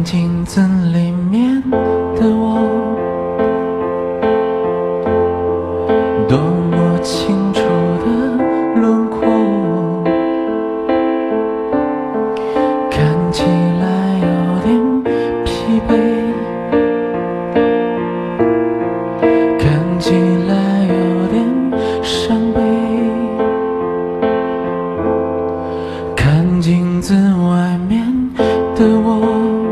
看镜子里面的我，多么清楚的轮廓，看起来有点疲惫，看起来有点伤悲，看镜子外面的我，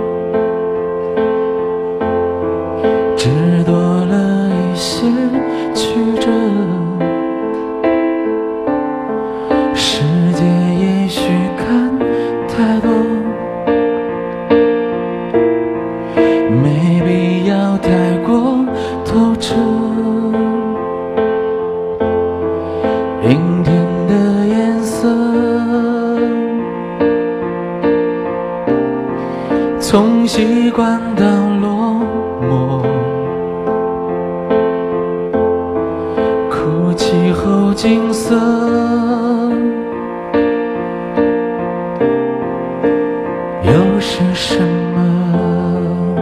只多了一些曲折，世界也许看太多，没必要太过透彻。阴天的颜色，从习惯到落寞，哭泣后景色，又是什么？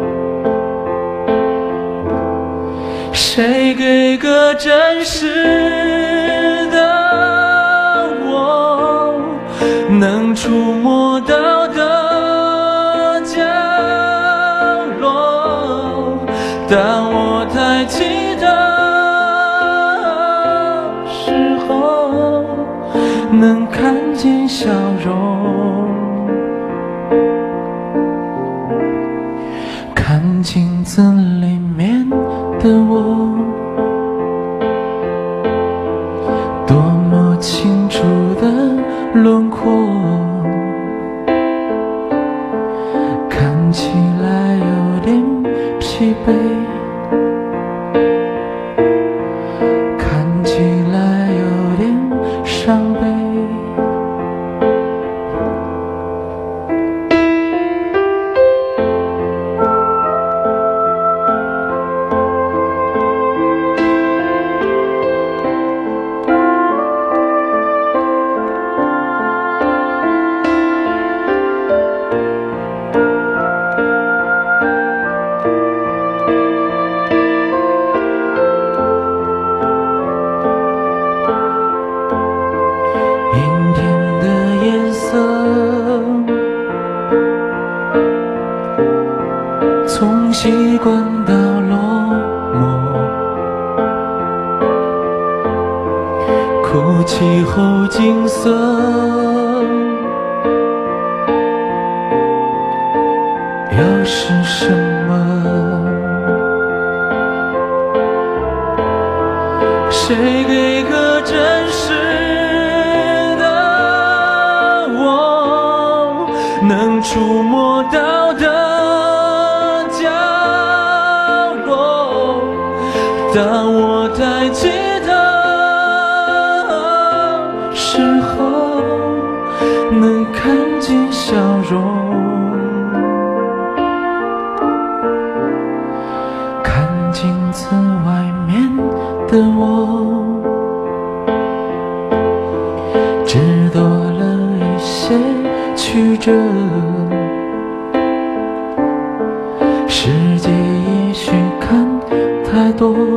谁给个真实的我，能触摸到的角落？当我抬起的时候，能看见笑容。看镜子里面的我，多么清楚的轮廓，看起来有点疲惫，看起来有点伤悲。阴天的颜色，从习惯到落寞，哭泣后景色，又是什么？谁给个真实的我，能触摸到的角落？当我抬起的时候，能看见笑容。看镜子外面的我，只多了一些曲折，世界也许看太多，